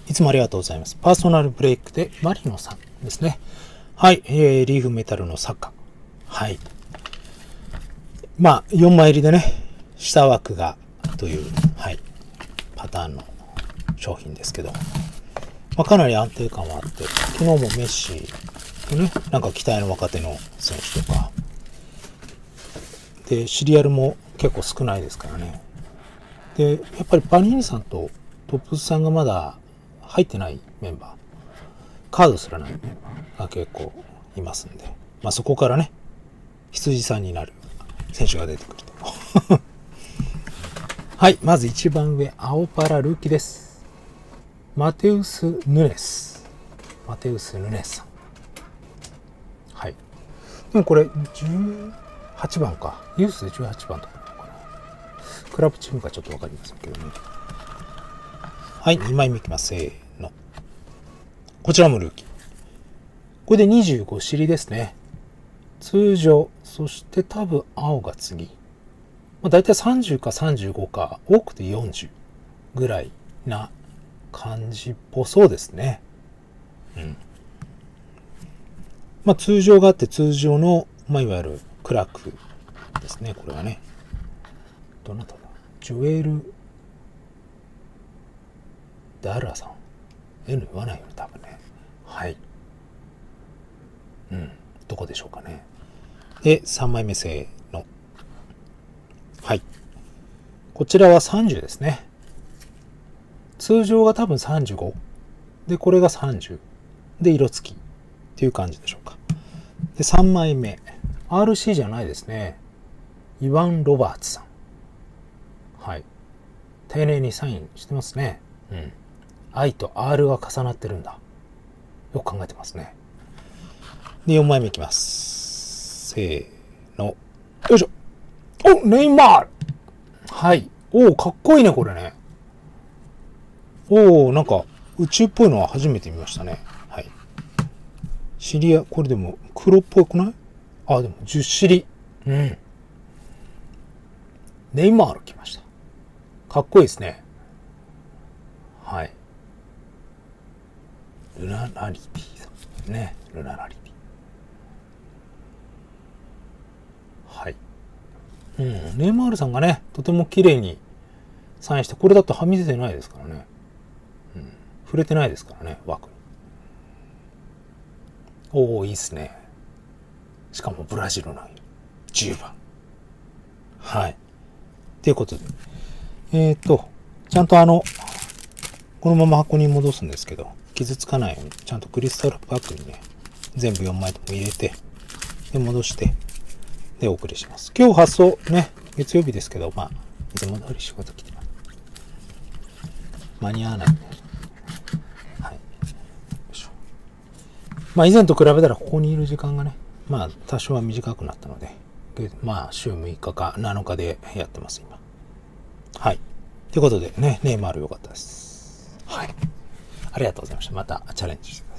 いつもありがとうございます。パーソナルブレイクでマリノさんですね。はい、リーフメタルのサッカー。はい。まあ、4枚入りでね、下枠がという、はい、パターンの商品ですけど、まあ、かなり安定感はあって、昨日もメッシとね、なんか期待の若手の選手とか、で、シリアルも結構少ないですからね。で、やっぱりパニーニさんとトップスさんがまだ入ってないメンバー、カードすらないメンバーが結構いますんで、まあそこからね、羊さんになる選手が出てくると。はい、まず一番上、青パラルーキーです。マテウス・ヌネス。マテウス・ヌネスさん。はい。でもこれ、18番か。ユースで18番とかなのかな。クラブチームかちょっとわかりませんけどね。はい、2枚目いきます。せーの。こちらもルーキー。これで25尻ですね。通常、そして多分青が次。まあ、大体30か35か、多くて40ぐらいな感じっぽそうですね。うん。まあ通常があって通常の、まあいわゆるクラックですね。これはね。どなただ？ジョエル・ダラさん。N 言わないよね、多分ね。はい。うん。どこでしょうかね。で、3枚目せーの。はい。こちらは30ですね。通常が多分35。で、これが30。で、色付き。っていう感じでしょうか。で、3枚目。RC じゃないですね。イワン・ロバーツさん。はい。丁寧にサインしてますね。うん。I と R が重なってるんだ。よく考えてますね。で、4枚目いきます。せーの。よいしょ。お、ネイマール。はい。お、かっこいいね、これね。お、なんか、宇宙っぽいのは初めて見ましたね。はい。尻や、これでも黒っぽくない？あ、でも10尻。うん。ネイマール来ました。かっこいいですね。はい。ルナラリティさん。ね。ルナラリティ。はい。うん。ネイマールさんがね、とても綺麗にサインして、これだとはみ出てないですからね。うん。触れてないですからね、枠に。おー、いいっすね。しかもブラジルの10番。はい。ということで。ちゃんとこのまま箱に戻すんですけど、傷つかないように、ちゃんとクリスタルパックにね、全部4枚とも入れて、で、戻して、で、お送りします。今日発送ね、月曜日ですけど、まあ、いつも通り仕事来てます。間に合わないんで。はい。よいしょ。まあ、以前と比べたらここにいる時間がね、まあ、多少は短くなったので、まあ、週6日か7日でやってます、今。はい。ということでね、ネイマール良かったです。はい。ありがとうございました。またチャレンジして